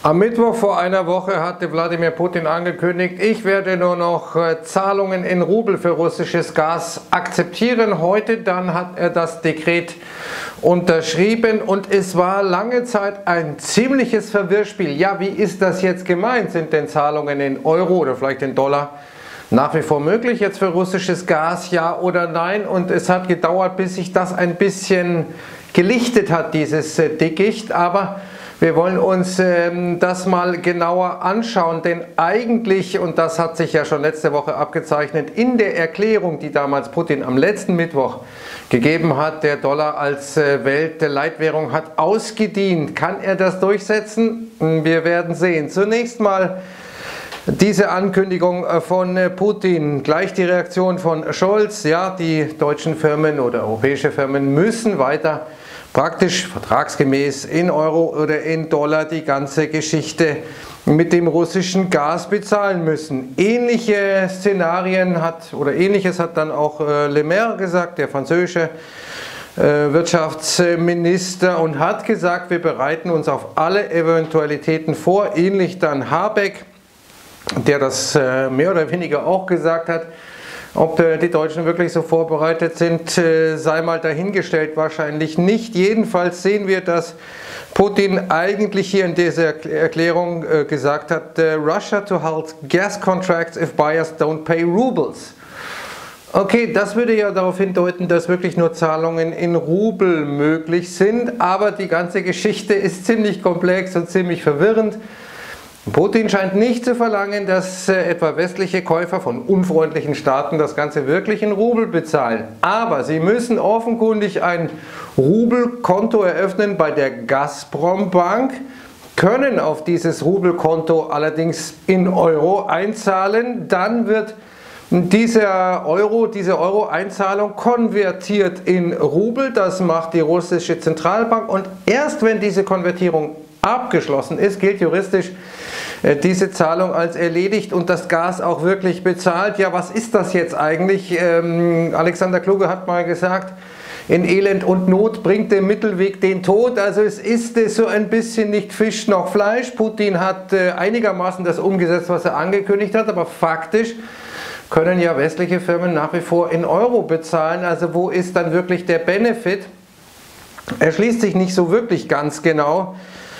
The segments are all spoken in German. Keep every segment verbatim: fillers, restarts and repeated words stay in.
Am Mittwoch vor einer Woche hatte Wladimir Putin angekündigt, ich werde nur noch Zahlungen in Rubel für russisches Gas akzeptieren. Heute dann hat er das Dekret unterschrieben und es war lange Zeit ein ziemliches Verwirrspiel. Ja, wie ist das jetzt gemeint? Sind denn Zahlungen in Euro oder vielleicht in Dollar nach wie vor möglich jetzt für russisches Gas, ja oder nein? Und es hat gedauert, bis sich das ein bisschen gelichtet hat, dieses Dickicht, aber wir wollen uns ähm, das mal genauer anschauen, denn eigentlich, und das hat sich ja schon letzte Woche abgezeichnet, in der Erklärung, die damals Putin am letzten Mittwoch gegeben hat, der Dollar als äh, Weltleitwährung hat ausgedient. Kann er das durchsetzen? Wir werden sehen. Zunächst mal diese Ankündigung von Putin, gleich die Reaktion von Scholz. Ja, die deutschen Firmen oder europäische Firmen müssen weiter praktisch vertragsgemäß in Euro oder in Dollar die ganze Geschichte mit dem russischen Gas bezahlen müssen. Ähnliche Szenarien hat oder ähnliches hat dann auch äh, Le Maire gesagt, der französische äh, Wirtschaftsminister, und hat gesagt, wir bereiten uns auf alle Eventualitäten vor. Ähnlich dann Habeck, der das äh, mehr oder weniger auch gesagt hat. Ob die Deutschen wirklich so vorbereitet sind, sei mal dahingestellt, wahrscheinlich nicht. Jedenfalls sehen wir, dass Putin eigentlich hier in dieser Erklärung gesagt hat, Russia to halt gas contracts if buyers don't pay rubles. Okay, das würde ja darauf hindeuten, dass wirklich nur Zahlungen in Rubel möglich sind, aber die ganze Geschichte ist ziemlich komplex und ziemlich verwirrend. Putin scheint nicht zu verlangen, dass äh, etwa westliche Käufer von unfreundlichen Staaten das Ganze wirklich in Rubel bezahlen. Aber sie müssen offenkundig ein Rubelkonto eröffnen bei der Gazprom Bank, können auf dieses Rubelkonto allerdings in Euro einzahlen. Dann wird dieser Euro, diese Euro-Einzahlung konvertiert in Rubel. Das macht die russische Zentralbank. Und erst wenn diese Konvertierung abgeschlossen ist, gilt juristisch diese Zahlung als erledigt und das Gas auch wirklich bezahlt. Ja, was ist das jetzt eigentlich? Ähm, Alexander Kluge hat mal gesagt, in Elend und Not bringt der Mittelweg den Tod. Also es ist äh, so ein bisschen nicht Fisch noch Fleisch. Putin hat äh, einigermaßen das umgesetzt, was er angekündigt hat, aber faktisch können ja westliche Firmen nach wie vor in Euro bezahlen. Also wo ist dann wirklich der Benefit? Er schließt sich nicht so wirklich ganz genau.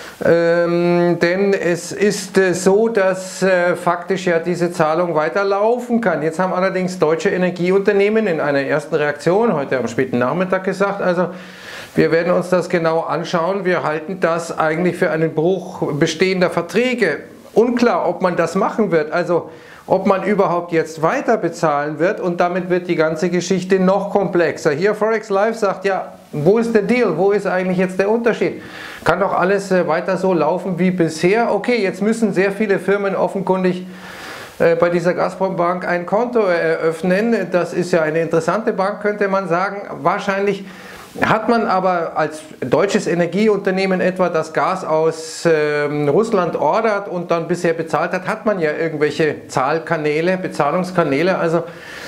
Ähm, denn es ist äh, so, dass äh, faktisch ja diese Zahlung weiterlaufen kann. Jetzt haben allerdings deutsche Energieunternehmen in einer ersten Reaktion heute am späten Nachmittag gesagt, also wir werden uns das genau anschauen, wir halten das eigentlich für einen Bruch bestehender Verträge. Unklar, ob man das machen wird, also ob man überhaupt jetzt weiter bezahlen wird, und damit wird die ganze Geschichte noch komplexer. Hier Forex Live sagt, ja, wo ist der Deal? Wo ist eigentlich jetzt der Unterschied? Kann doch alles äh, weiter so laufen wie bisher? Okay, jetzt müssen sehr viele Firmen offenkundig äh, bei dieser Gazprom Bank ein Konto eröffnen. Das ist ja eine interessante Bank, könnte man sagen. Wahrscheinlich hat man aber als deutsches Energieunternehmen etwa das Gas aus äh, Russland ordert und dann bisher bezahlt hat, hat man ja irgendwelche Zahlkanäle, Bezahlungskanäle. Also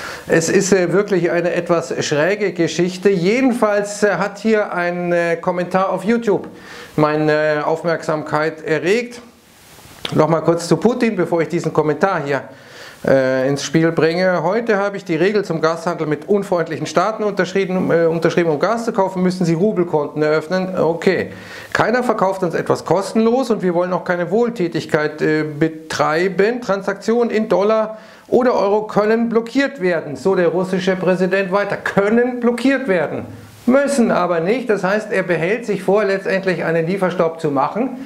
es ist äh, wirklich eine etwas schräge Geschichte. Jedenfalls äh, hat hier ein äh, Kommentar auf YouTube meine Aufmerksamkeit erregt. Nochmal kurz zu Putin, bevor ich diesen Kommentar hier äh, ins Spiel bringe. Heute habe ich die Regel zum Gashandel mit unfreundlichen Staaten unterschrieben, äh, unterschrieben, um Gas zu kaufen, müssen Sie Rubelkonten eröffnen. Okay, keiner verkauft uns etwas kostenlos und wir wollen auch keine Wohltätigkeit äh, betreiben. Transaktionen in Dollar oder Euro können blockiert werden, so der russische Präsident weiter, können blockiert werden, müssen aber nicht. Das heißt, er behält sich vor, letztendlich einen Lieferstopp zu machen.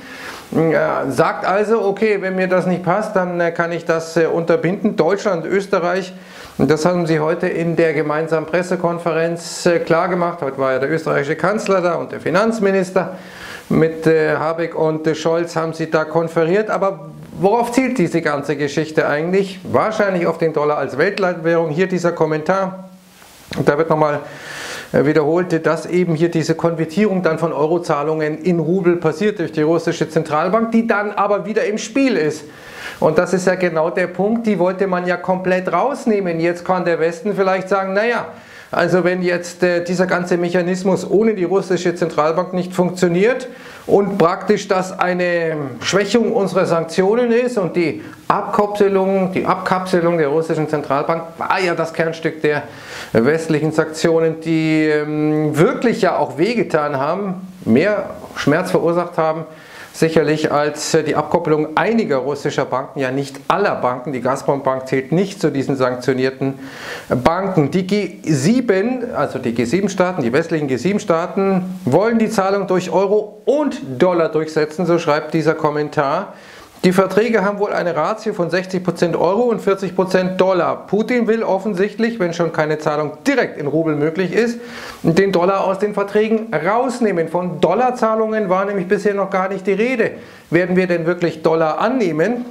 Er sagt also, okay, wenn mir das nicht passt, dann kann ich das unterbinden. Deutschland, Österreich, das haben sie heute in der gemeinsamen Pressekonferenz klar gemacht. Heute war ja der österreichische Kanzler da und der Finanzminister. Mit Habeck und Scholz haben sie da konferiert. Aber worauf zielt diese ganze Geschichte eigentlich? Wahrscheinlich auf den Dollar als Weltleitwährung. Hier dieser Kommentar. Und da wird nochmal wiederholte, dass eben hier diese Konvertierung dann von Eurozahlungen in Rubel passiert durch die russische Zentralbank, die dann aber wieder im Spiel ist. Und das ist ja genau der Punkt, die wollte man ja komplett rausnehmen. Jetzt kann der Westen vielleicht sagen, naja, Also wenn jetzt äh, dieser ganze Mechanismus ohne die russische Zentralbank nicht funktioniert und praktisch das eine Schwächung unserer Sanktionen ist und die Abkapselung, die Abkapselung der russischen Zentralbank war ja das Kernstück der westlichen Sanktionen, die ähm, wirklich ja auch wehgetan haben, mehr Schmerz verursacht haben, sicherlich als die Abkopplung einiger russischer Banken, ja nicht aller Banken. Die Gazprom-Bank zählt nicht zu diesen sanktionierten Banken. Die G sieben, also die G sieben Staaten, die westlichen G sieben Staaten, wollen die Zahlung durch Euro und Dollar durchsetzen, so schreibt dieser Kommentar. Die Verträge haben wohl eine Ratio von sechzig Prozent Euro und vierzig Prozent Dollar. Putin will offensichtlich, wenn schon keine Zahlung direkt in Rubel möglich ist, den Dollar aus den Verträgen rausnehmen. Von Dollarzahlungen war nämlich bisher noch gar nicht die Rede. Werden wir denn wirklich Dollar annehmen?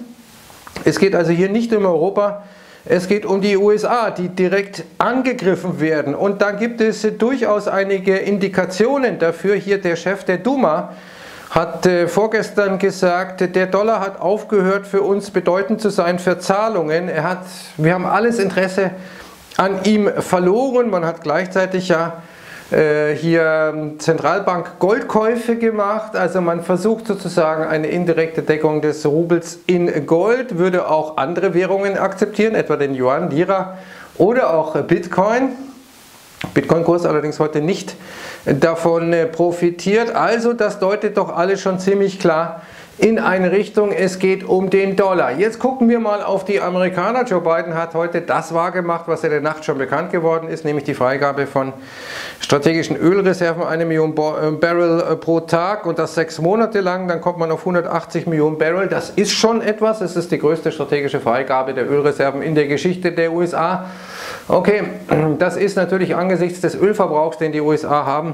Es geht also hier nicht um Europa, es geht um die U S A, die direkt angegriffen werden. Und da gibt es durchaus einige Indikationen dafür. Hier der Chef der Duma hat äh, vorgestern gesagt, der Dollar hat aufgehört für uns bedeutend zu sein für Zahlungen. Er hat, wir haben alles Interesse an ihm verloren. Man hat gleichzeitig ja äh, hier Zentralbank-Goldkäufe gemacht. Also man versucht sozusagen eine indirekte Deckung des Rubels in Gold, würde auch andere Währungen akzeptieren, etwa den Yuan, Lira oder auch Bitcoin. Bitcoin-Kurs allerdings heute nicht davon profitiert. Also das deutet doch alles schon ziemlich klar in eine Richtung, es geht um den Dollar. Jetzt gucken wir mal auf die Amerikaner. Joe Biden hat heute das wahrgemacht, was in der Nacht schon bekannt geworden ist, nämlich die Freigabe von strategischen Ölreserven, eine Million Barrel pro Tag und das sechs Monate lang, dann kommt man auf hundertachtzig Millionen Barrel. Das ist schon etwas, es ist die größte strategische Freigabe der Ölreserven in der Geschichte der U S A. Okay, das ist natürlich angesichts des Ölverbrauchs, den die U S A haben,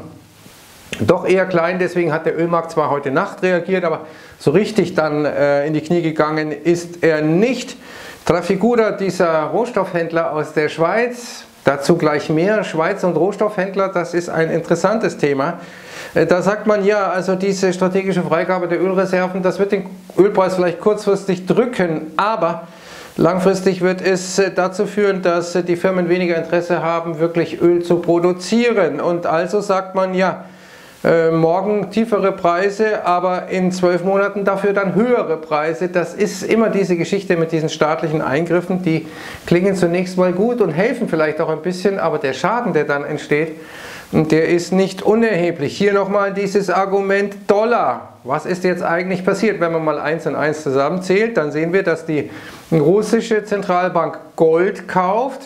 doch eher klein, deswegen hat der Ölmarkt zwar heute Nacht reagiert, aber so richtig dann äh, in die Knie gegangen ist er nicht. Trafigura, dieser Rohstoffhändler aus der Schweiz, dazu gleich mehr, Schweiz und Rohstoffhändler, das ist ein interessantes Thema. Äh, da sagt man ja, also diese strategische Freigabe der Ölreserven, das wird den Ölpreis vielleicht kurzfristig drücken, aber langfristig wird es dazu führen, dass die Firmen weniger Interesse haben, wirklich Öl zu produzieren. Und also sagt man ja, äh, morgen tiefere Preise, aber in zwölf Monaten dafür dann höhere Preise. Das ist immer diese Geschichte mit diesen staatlichen Eingriffen, die klingen zunächst mal gut und helfen vielleicht auch ein bisschen, aber der Schaden, der dann entsteht, der ist nicht unerheblich. Hier nochmal dieses Argument Dollar. Was ist jetzt eigentlich passiert? Wenn man mal eins und eins zusammenzählt, dann sehen wir, dass die russische Zentralbank Gold kauft,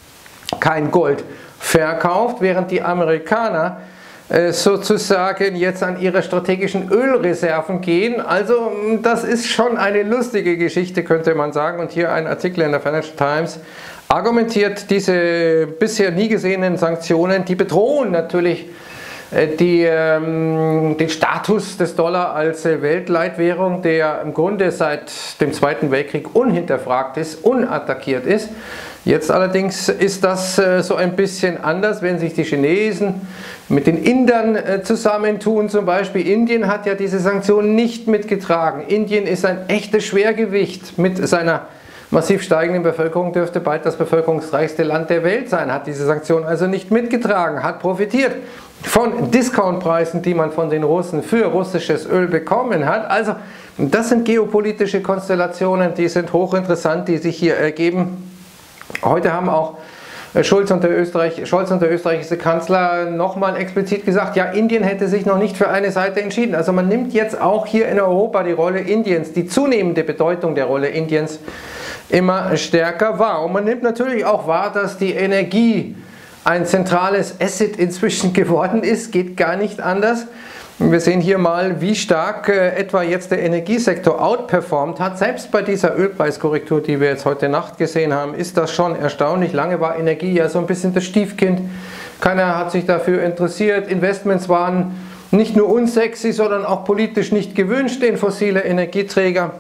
kein Gold verkauft, während die Amerikaner äh, sozusagen jetzt an ihre strategischen Ölreserven gehen. Also das ist schon eine lustige Geschichte, könnte man sagen. Und hier ein Artikel in der Financial Times argumentiert, diese bisher nie gesehenen Sanktionen, die bedrohen natürlich Die, ähm, den Status des Dollar als äh, Weltleitwährung, der im Grunde seit dem Zweiten Weltkrieg unhinterfragt ist, unattackiert ist. Jetzt allerdings ist das äh, so ein bisschen anders, wenn sich die Chinesen mit den Indern äh, zusammentun. Zum Beispiel Indien hat ja diese Sanktionen nicht mitgetragen. Indien ist ein echtes Schwergewicht mit seiner massiv steigenden Bevölkerung, dürfte bald das bevölkerungsreichste Land der Welt sein, hat diese Sanktionen also nicht mitgetragen, hat profitiert von Discountpreisen, die man von den Russen für russisches Öl bekommen hat. Also das sind geopolitische Konstellationen, die sind hochinteressant, die sich hier ergeben. Heute haben auch Scholz und der, Österreich, Scholz und der österreichische Kanzler nochmal explizit gesagt, ja, Indien hätte sich noch nicht für eine Seite entschieden. Also man nimmt jetzt auch hier in Europa die Rolle Indiens, die zunehmende Bedeutung der Rolle Indiens immer stärker wahr. Und man nimmt natürlich auch wahr, dass die Energie ein zentrales Asset inzwischen geworden ist, geht gar nicht anders. Wir sehen hier mal, wie stark äh, etwa jetzt der Energiesektor outperformt hat. Selbst bei dieser Ölpreiskorrektur, die wir jetzt heute Nacht gesehen haben, ist das schon erstaunlich. Lange war Energie ja so ein bisschen das Stiefkind. Keiner hat sich dafür interessiert. Investments waren nicht nur unsexy, sondern auch politisch nicht gewünscht in fossile Energieträger.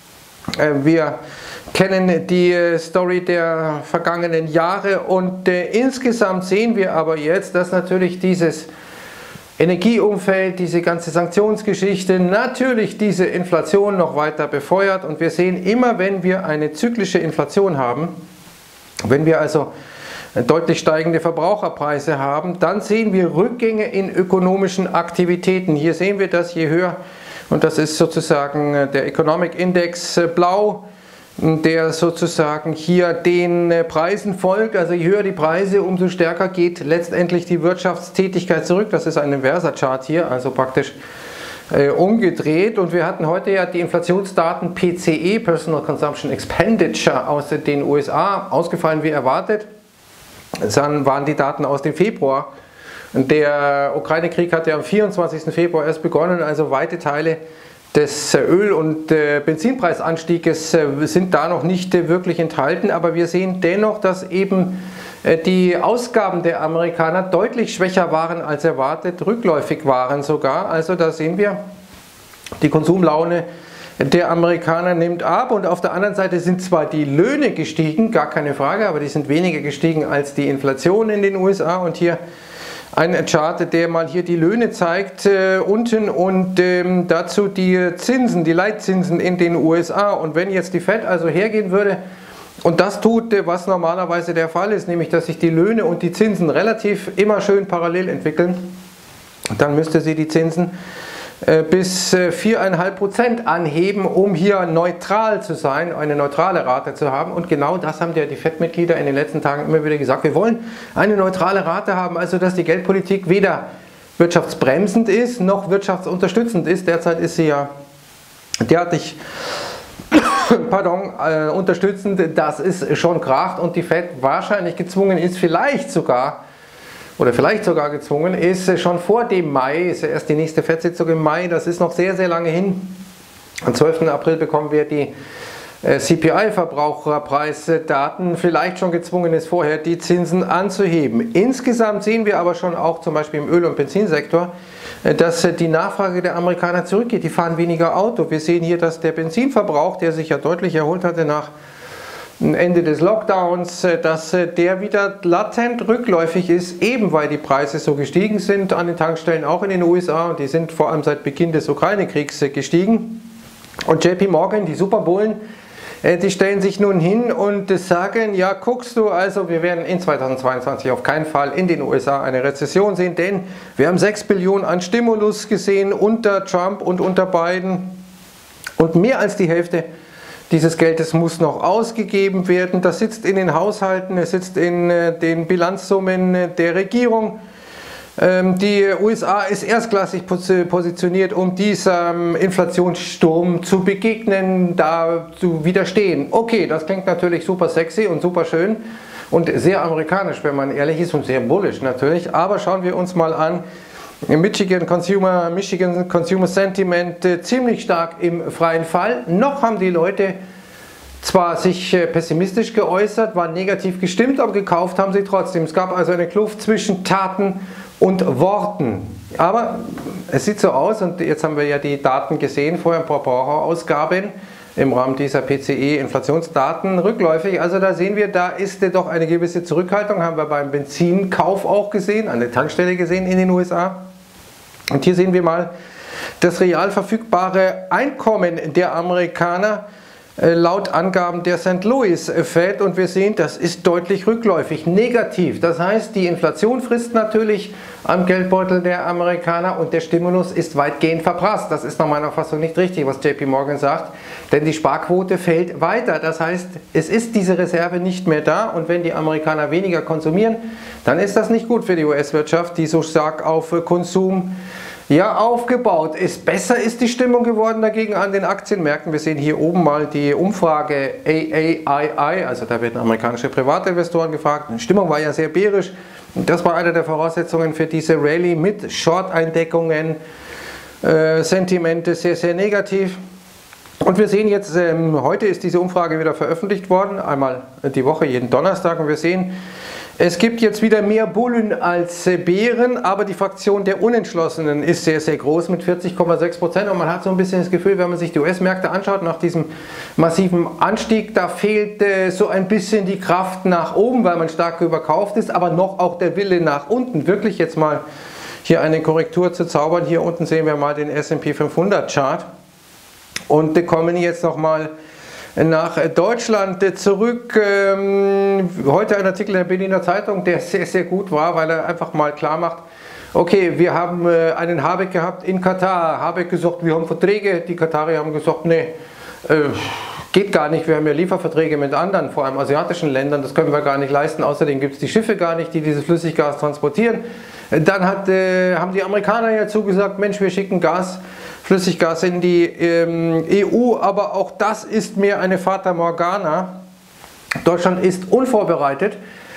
Äh, wir kennen die Story der vergangenen Jahre und äh, insgesamt sehen wir aber jetzt, dass natürlich dieses Energieumfeld, diese ganze Sanktionsgeschichte natürlich diese Inflation noch weiter befeuert und wir sehen immer, wenn wir eine zyklische Inflation haben, wenn wir also deutlich steigende Verbraucherpreise haben. Dann sehen wir Rückgänge in ökonomischen Aktivitäten. Hier sehen wir das, je höher, und das ist sozusagen der Economic Index blau, der sozusagen hier den Preisen folgt. Also je höher die Preise, umso stärker geht letztendlich die Wirtschaftstätigkeit zurück. Das ist ein inverser Chart hier, also praktisch äh, umgedreht. Und wir hatten heute ja die Inflationsdaten P C E, Personal Consumption Expenditure, aus den U S A, ausgefallen wie erwartet. Dann waren die Daten aus dem Februar. Der Ukraine-Krieg hat ja am vierundzwanzigsten Februar erst begonnen, also weite Teile des Öl- und Benzinpreisanstieges sind da noch nicht wirklich enthalten, aber wir sehen dennoch, dass eben die Ausgaben der Amerikaner deutlich schwächer waren als erwartet, rückläufig waren sogar. Also da sehen wir, die Konsumlaune der Amerikaner nimmt ab, und auf der anderen Seite sind zwar die Löhne gestiegen, gar keine Frage, aber die sind weniger gestiegen als die Inflation in den U S A, und hier ein Chart, der mal hier die Löhne zeigt äh, unten, und ähm, dazu die Zinsen, die Leitzinsen in den U S A. Und wenn jetzt die Fed also hergehen würde und das tut, äh, was normalerweise der Fall ist, nämlich dass sich die Löhne und die Zinsen relativ immer schön parallel entwickeln, dann müsste sie die Zinsen bis vier Komma fünf Prozent anheben, um hier neutral zu sein, eine neutrale Rate zu haben. Und genau das haben ja die Fed-Mitglieder in den letzten Tagen immer wieder gesagt. Wir wollen eine neutrale Rate haben, also dass die Geldpolitik weder wirtschaftsbremsend ist, noch wirtschaftsunterstützend ist. Derzeit ist sie ja derartig pardon, äh, unterstützend, dass es schon kracht und die Fed wahrscheinlich gezwungen ist, vielleicht sogar oder vielleicht sogar gezwungen ist, schon vor dem Mai, ist ja erst die nächste Fed-Sitzung im Mai, das ist noch sehr, sehr lange hin. Am zwölften April bekommen wir die C P I-Verbraucherpreisdaten, vielleicht schon gezwungen ist, vorher die Zinsen anzuheben. Insgesamt sehen wir aber schon auch zum Beispiel im Öl- und Benzinsektor, dass die Nachfrage der Amerikaner zurückgeht. Die fahren weniger Auto. Wir sehen hier, dass der Benzinverbrauch, der sich ja deutlich erholt hatte nach Ende des Lockdowns, dass der wieder latent rückläufig ist, eben weil die Preise so gestiegen sind an den Tankstellen, auch in den U S A, und die sind vor allem seit Beginn des Ukraine-Kriegs gestiegen. Und J P Morgan, die Superbullen, die stellen sich nun hin und sagen, ja, guckst du, also wir werden in zweitausendzweiundzwanzig auf keinen Fall in den U S A eine Rezession sehen, denn wir haben sechs Billionen an Stimulus gesehen unter Trump und unter Biden, und mehr als die Hälfte dieses Geldes muss noch ausgegeben werden. Das sitzt in den Haushalten, es sitzt in den Bilanzsummen der Regierung. Die U S A ist erstklassig positioniert, um diesem Inflationssturm zu begegnen, da zu widerstehen. Okay, das klingt natürlich super sexy und super schön und sehr amerikanisch, wenn man ehrlich ist, und sehr bullish natürlich. Aber schauen wir uns mal an. Michigan Consumer, Michigan Consumer Sentiment äh, ziemlich stark im freien Fall. Noch haben die Leute zwar sich äh, pessimistisch geäußert, waren negativ gestimmt, aber gekauft haben sie trotzdem. Es gab also eine Kluft zwischen Taten und Worten. Aber es sieht so aus, und jetzt haben wir ja die Daten gesehen, vorher ein Verbraucherausgaben im Rahmen dieser P C E-Inflationsdaten rückläufig. Also da sehen wir, da ist doch eine gewisse Zurückhaltung, haben wir beim Benzinkauf auch gesehen, an der Tankstelle gesehen in den U S A. Und hier sehen wir mal das real verfügbare Einkommen der Amerikaner laut Angaben der Saint Louis Fed, und wir sehen, das ist deutlich rückläufig, negativ. Das heißt, die Inflation frisst natürlich am Geldbeutel der Amerikaner und der Stimulus ist weitgehend verprasst. Das ist nach meiner Auffassung nicht richtig, was J P Morgan sagt, denn die Sparquote fällt weiter. Das heißt, es ist diese Reserve nicht mehr da, und wenn die Amerikaner weniger konsumieren, dann ist das nicht gut für die U S-Wirtschaft, die so stark auf Konsum ja aufgebaut ist. Besser ist die Stimmung geworden dagegen an den Aktienmärkten. Wir sehen hier oben mal die Umfrage A A I I, also da werden amerikanische Privatinvestoren gefragt. Die Stimmung war ja sehr bärisch. Das war eine der Voraussetzungen für diese Rallye mit Short-Eindeckungen, äh, Sentimente sehr, sehr negativ. Und wir sehen jetzt, ähm, heute ist diese Umfrage wieder veröffentlicht worden, einmal die Woche, jeden Donnerstag, und wir sehen, es gibt jetzt wieder mehr Bullen als Bären, aber die Fraktion der Unentschlossenen ist sehr, sehr groß mit vierzig Komma sechs Prozent, und man hat so ein bisschen das Gefühl, wenn man sich die U S-Märkte anschaut, nach diesem massiven Anstieg, da fehlt äh, so ein bisschen die Kraft nach oben, weil man stark überkauft ist, aber noch auch der Wille nach unten, wirklich jetzt mal hier eine Korrektur zu zaubern. Hier unten sehen wir mal den S und P fünfhundert Chart, und wir kommen jetzt nochmal nach Deutschland zurück. Heute ein Artikel in der Berliner Zeitung, der sehr, sehr gut war, weil er einfach mal klar macht, okay, wir haben einen Habeck gehabt in Katar. Habeck gesagt, wir haben Verträge. Die Katarier haben gesagt, nee, geht gar nicht. Wir haben ja Lieferverträge mit anderen, vor allem asiatischen Ländern. Das können wir gar nicht leisten. Außerdem gibt es die Schiffe gar nicht, die dieses Flüssiggas transportieren. Dann hat, äh, haben die Amerikaner ja zugesagt, Mensch, wir schicken Gas, Flüssiggas in die ähm, E U, aber auch das ist mehr eine Fata Morgana. Deutschland ist unvorbereitet.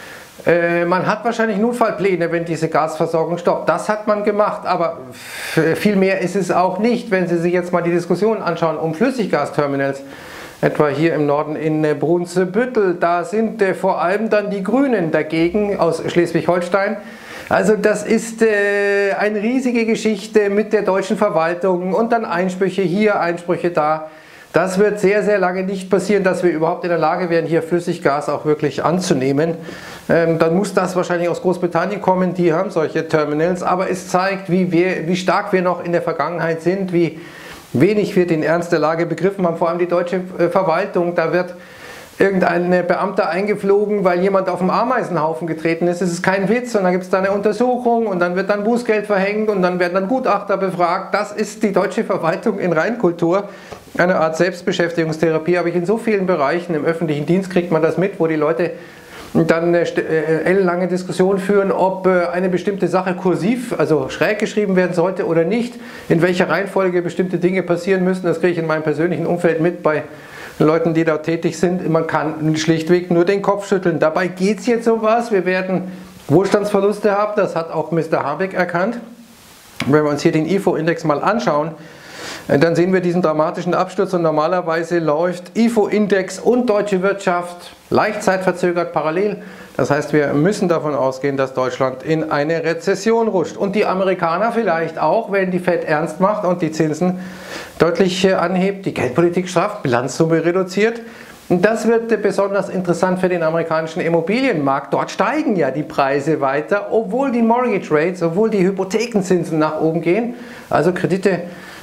Äh, man hat wahrscheinlich Notfallpläne, wenn diese Gasversorgung stoppt. Das hat man gemacht, aber viel mehr ist es auch nicht. Wenn Sie sich jetzt mal die Diskussion anschauen um Flüssiggasterminals, etwa hier im Norden in äh, Brunsbüttel, da sind äh, vor allem dann die Grünen dagegen aus Schleswig-Holstein. Also das ist äh, eine riesige Geschichte mit der deutschen Verwaltung und dann Einsprüche hier, Einsprüche da. Das wird sehr, sehr lange nicht passieren, dass wir überhaupt in der Lage wären, hier Flüssiggas auch wirklich anzunehmen. Ähm, dann muss das wahrscheinlich aus Großbritannien kommen, die haben solche Terminals. Aber es zeigt, wie, wir, wie stark wir noch in der Vergangenheit sind, wie wenig wir den Ernst der Lage begriffen haben. Vor allem die deutsche äh, Verwaltung, da wird irgendein Beamter eingeflogen, weil jemand auf dem Ameisenhaufen getreten ist. Es ist kein Witz und dann gibt es da eine Untersuchung und dann wird dann Bußgeld verhängt und dann werden dann Gutachter befragt. Das ist die deutsche Verwaltung in Reinkultur. Eine Art Selbstbeschäftigungstherapie habe ich in so vielen Bereichen. Im öffentlichen Dienst kriegt man das mit, wo die Leute dann äh, ellenlange Diskussionen führen, ob äh, eine bestimmte Sache kursiv, also schräg geschrieben werden sollte oder nicht, in welcher Reihenfolge bestimmte Dinge passieren müssen. Das kriege ich in meinem persönlichen Umfeld mit bei Leuten, die da tätig sind. Man kann schlichtweg nur den Kopf schütteln. Dabei geht es jetzt um was. Wir werden Wohlstandsverluste haben. Das hat auch Mister Habeck erkannt. Wenn wir uns hier den I F O-Index mal anschauen, dann sehen wir diesen dramatischen Absturz und normalerweise läuft I F O-Index und deutsche Wirtschaft leicht zeitverzögert parallel. Das heißt, wir müssen davon ausgehen, dass Deutschland in eine Rezession rutscht. Und die Amerikaner vielleicht auch, wenn die Fed ernst macht und die Zinsen deutlich anhebt, die Geldpolitik strafft, Bilanzsumme reduziert. Und das wird besonders interessant für den amerikanischen Immobilienmarkt. Dort steigen ja die Preise weiter, obwohl die Mortgage Rates, obwohl die Hypothekenzinsen nach oben gehen. Also Kredite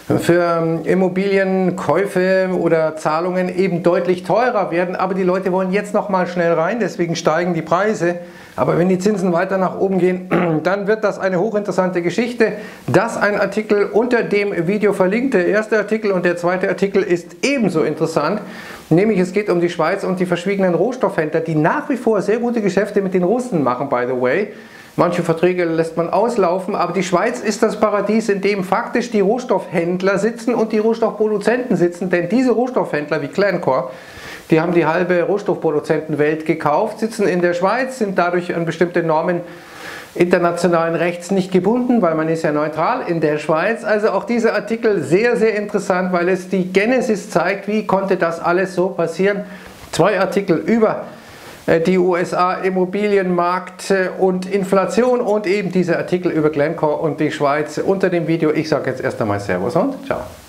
für Immobilienkäufe oder Zahlungen eben deutlich teurer werden, aber die Leute wollen jetzt noch mal schnell rein, deswegen steigen die Preise. Aber wenn die Zinsen weiter nach oben gehen, dann wird das eine hochinteressante Geschichte. Das ein Artikel unter dem Video verlinkt. Der erste Artikel und der zweite Artikel ist ebenso interessant, nämlich es geht um die Schweiz und die verschwiegenen Rohstoffhändler, die nach wie vor sehr gute Geschäfte mit den Russen machen, by the way. Manche Verträge lässt man auslaufen, aber die Schweiz ist das Paradies, in dem faktisch die Rohstoffhändler sitzen und die Rohstoffproduzenten sitzen, denn diese Rohstoffhändler wie Glencore, die haben die halbe Rohstoffproduzentenwelt gekauft, sitzen in der Schweiz, sind dadurch an bestimmte Normen internationalen Rechts nicht gebunden, weil man ist ja neutral in der Schweiz. Also auch dieser Artikel sehr, sehr interessant, weil es die Genesis zeigt, wie konnte das alles so passieren. Zwei Artikel über die U S A Immobilienmarkt und Inflation und eben diese Artikel über Glencore und die Schweiz unter dem Video. Ich sage jetzt erst einmal Servus und ciao.